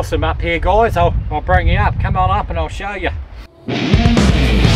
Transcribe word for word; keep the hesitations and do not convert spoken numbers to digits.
awesome up here, guys. I'll, I'll bring you up. Come on up and I'll show you.